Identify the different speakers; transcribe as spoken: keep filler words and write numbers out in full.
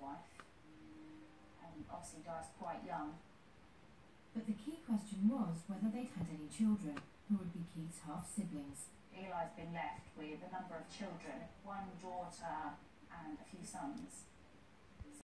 Speaker 1: wife, and obviously dies quite young.
Speaker 2: But the key question was whether they'd had any children, who would be Keith's half-siblings.
Speaker 1: Eli's been left with a number of children, one daughter and a few sons.